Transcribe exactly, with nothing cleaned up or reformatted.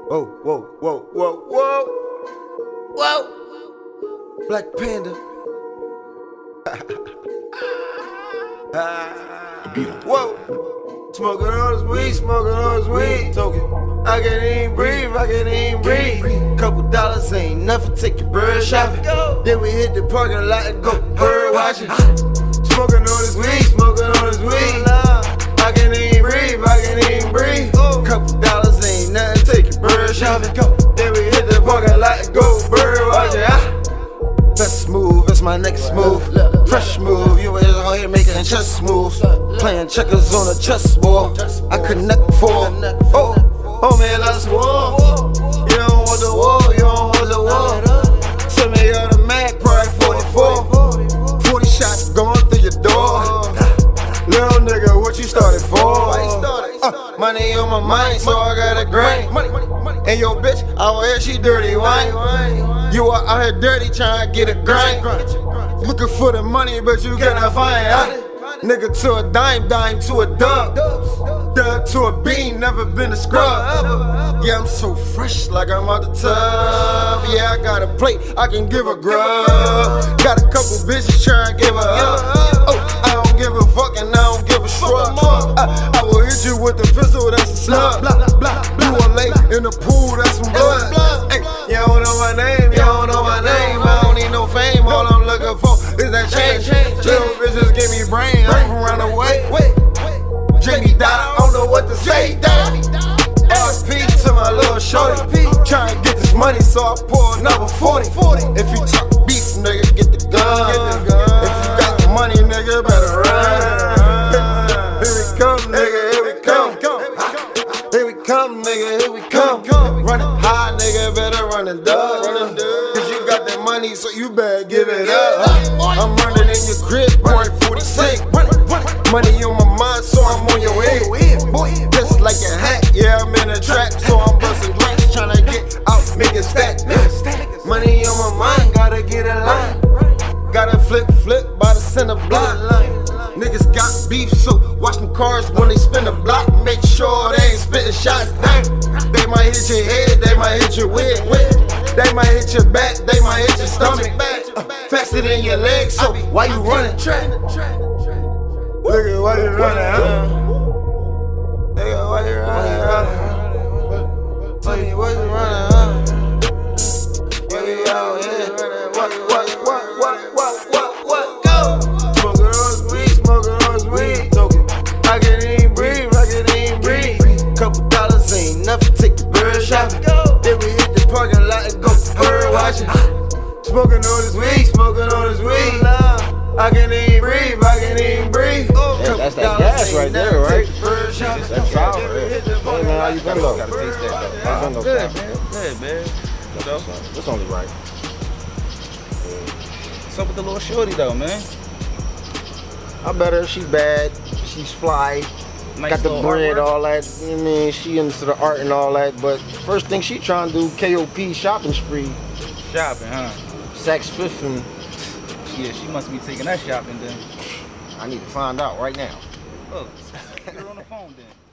Whoa, whoa, whoa, whoa, whoa, whoa. Black Panda. Whoa. Smoking all this weed, smoking all this weed. Talking. I can't even breathe, I can't even breathe. Couple dollars ain't nothing, take your bird shopping. Then we hit the parking lot and go bird watching. Smoking all this weed, smoking all this weed. I can't even breathe, I can't even breathe. Couple dollars ain't nothing, take your bird shopping. Then we hit the parking lot and go bird watching. Best move, it's my next move. Fresh move, you ain't on here making chess moves. Playing checkers on a chessboard. I connect before. Oh, oh man, let's war. You don't want the war, you don't want the war. Tell me you're the Mac, probably forty-four. forty shots going through your door. Little nigga, what you started for? Uh, money on my mind, so I got a grain. And your bitch, out here, she dirty wine. You are out here dirty, trying to get a grind. Looking for the money, but you cannot find it. Nigga to a dime, dime to a dub. Dub to a bean, never been a scrub. Yeah, I'm so fresh, like I'm out the tub. Yeah, I got a plate, I can give a grub. Got a couple bitches trying to give her up. Oh, I don't give a fuck and I don't give a shrug. I, I will hit you with the pistol, that's a slug. You a lake in the pool, that's some blood. Hey, you don't know my name, you don't know my name. I don't need no fame, all I'm looking for is that change. Little bitches give me brain, I'm from around the way. Jamie died, I don't know what to say. R P to my little shorty. Trying to get this money, so I pour another forty. If you talk beef, nigga, get the gun. If you got the money, nigga, better run. Here we come, nigga, here we come. Here we come, nigga, here we come. Running high, nigga, better run and dug. Cause you got that money, so you better give it up. I'm running in your crib, boy, forty-six. Money on my mind, so I'm on your head. Just like a hat, yeah, I'm in a trap, so I'm busting racks, tryna get out, make it stack. Money on my mind, gotta get a line. Gotta flip, flip by the center block. Niggas got beef, so watch them cars when they spin the block. Make sure they ain't spitting shots. They might hit your head, they might hit your wig. They might hit your back, they might hit your stomach. Uh, faster than your legs, so why you running? Nigga, why you running, huh? Nigga, why you running, huh? Tell me, why you running, huh? Why you out here? What, what, what, what, what, what, what, go? Smoking all this weed, smoking all this weed. I can't even breathe, I can't even breathe. Couple dollars ain't nothing, take the bird shopping. Then we hit the parking lot and go bird watching. Smoking all this weed, smoking all this weed. I can't even breathe, I can't even breathe. Yeah, that's that gas right there, right? That's trial, right? Hey man, how you been though? Gotta taste that though. I'm good, man. Good, man. So, that's only right. What's up with the little shorty though, man? I bet her, she's bad, she's fly, nice, got the bread, artwork, all that. I mean, she into the art and all that, but first thing she trying to do, K O P shopping spree. Shopping, huh? Saks Fifth and... Yeah, she must be taking that shopping then. I need to find out right now. Look, get her on the phone then.